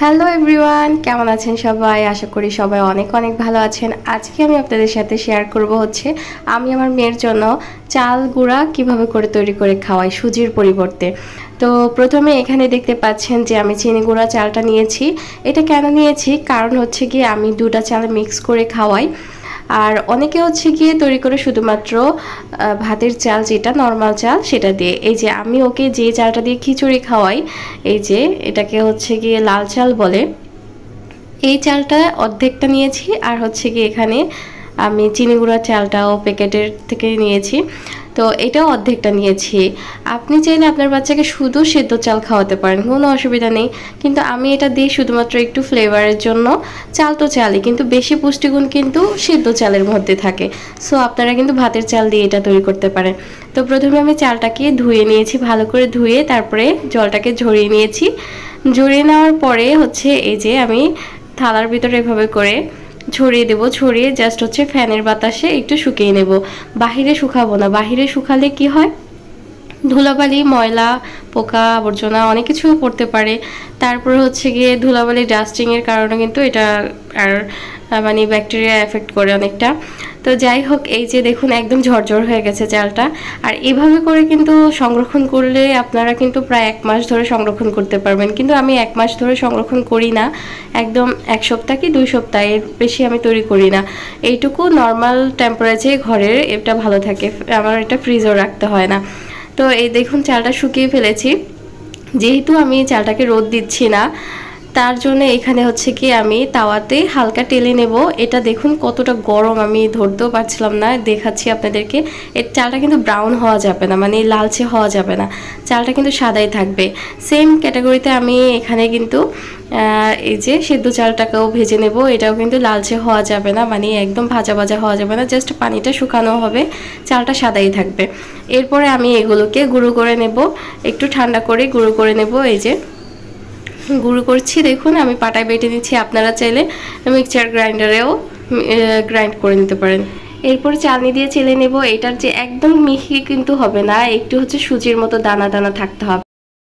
Hello everyone, কেমন আছেন সবাই? আশা করি সবাই অনেক অনেক ভালো আছেন। আজকে আমি আপনাদের সাথে শেয়ার করব আমি আমার মেয়ের জন্য চাল গুঁড়া কিভাবে করে তৈরি করে খাওয়াই সুজির পরিবর্তে। তো প্রথমে এখানে দেখতে পাচ্ছেন যে আমি চিনি গুঁড়া চালটা নিয়েছি। এটা কেন নিয়েছি, কারণ গিয়ে আমি দুটা চাল মিক্স করে খাওয়াই। আর অনেকে গিয়ে তৈরি করে শুধুমাত্র ভাতের চাল, যেটা নর্মাল চাল, সেটা দিয়ে। এই যে আমি ওকে যে চালটা দিয়ে খিচুড়ি খাওয়াই, এই যে এটাকে গিয়ে লাল চাল বলে। এই চালটা অর্ধেকটা নিয়েছি, আর গিয়ে এখানে আমি চিনি গুঁড়ার চালটাও প্যাকেটের থেকে নিয়েছি, তো এটাও অর্ধেকটা নিয়েছি। আপনি চাইলে আপনার বাচ্চাকে শুধু সেদ্ধ চাল খাওয়াতে পারেন, কোনো অসুবিধা নেই, কিন্তু আমি এটা দিই শুধুমাত্র একটু ফ্লেভারের জন্য। চাল তো চালই, কিন্তু বেশি পুষ্টিগুণ কিন্তু সেদ্ধ চালের মধ্যে থাকে। সো আপনারা কিন্তু ভাতের চাল দিয়ে এটা তৈরি করতে পারেন। তো প্রথমে আমি চালটাকে ধুয়ে নিয়েছি, ভালো করে ধুয়ে তারপরে জলটাকে ঝরিয়ে নিয়েছি। ঝরিয়ে নেওয়ার পরে এই যে আমি থালার ভিতরে এভাবে করে ছড়িয়ে দেব। ছড়িয়ে জাস্ট ফ্যানের বাতাসে একটু শুকিয়ে নেব। বাহিরে শুকাবো না, বাহিরে শুকালে কি হয়, ধুলাবালি, ময়লা, পোকা, আবর্জনা অনেক কিছু পড়তে পারে। তারপরে গিয়ে ধুলাবালি, ডাস্টিংয়ের কারণে কিন্তু এটা আর মানে ব্যাকটেরিয়া এফেক্ট করে অনেকটা। তো যাই হোক, এই যে দেখুন একদম ঝরঝর হয়ে গেছে চালটা। আর এভাবে করে কিন্তু সংরক্ষণ করলে আপনারা কিন্তু প্রায় 1 মাস ধরে সংরক্ষণ করতে পারবেন। কিন্তু আমি 1 মাস ধরে সংরক্ষণ করি না, একদম 1 সপ্তাহ কি 2 সপ্তাহ, এর বেশি আমি তৈরি করি না। এইটুকু নর্মাল টেম্পারেচারে ঘরের এটা ভালো থাকে, আমার এটা ফ্রিজেও রাখতে হয় না। তো এই দেখুন চালটা শুকিয়ে ফেলেছি। যেহেতু আমি চালটাকে রোদ দিচ্ছি না, তার জন্য এখানে কি আমি তাওয়াতে হালকা টেলে নেব। এটা দেখুন কতটা গরম, আমি ধরতেও পারছিলাম না, দেখাচ্ছি আপনাদেরকে। এর চালটা কিন্তু ব্রাউন হওয়া যাবে না, মানে লালচে হওয়া যাবে না, চালটা কিন্তু সাদাই থাকবে। সেম ক্যাটাগরিতে আমি এখানে কিন্তু এই যে সেদ্ধ চালটাকেও ভেজে নেব। এটাও কিন্তু লালচে হওয়া যাবে না, মানে একদম ভাজা ভাজা হওয়া যাবে না, জাস্ট পানিটা শুকানো হবে, চালটা সাদাই থাকবে। এরপরে আমি এগুলোকে গুঁড়ো করে নেব, একটু ঠান্ডা করে গুঁড়ো করে নেব। এই যে গুঁড়ো করছি, দেখুন আমি পাটায় বেটে নিচ্ছি, আপনারা চাইলে মিক্সচার গ্রাইন্ডারেও গ্রাইন্ড করে নিতে পারেন। এরপর চালনি দিয়ে চেলে নেব। এটার যে একদম মিহি কিন্তু হবে না, একটু সুজির মতো দানা দানা থাকতে হবে।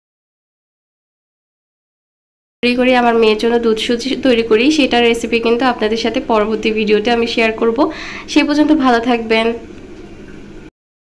তৈরি করি আমার মেয়ের জন্য দুধ সুজি তৈরি করি, সেটার রেসিপি কিন্তু আপনাদের সাথে পরবর্তী ভিডিওতে আমি শেয়ার করব। সে পর্যন্ত ভালো থাকবেন।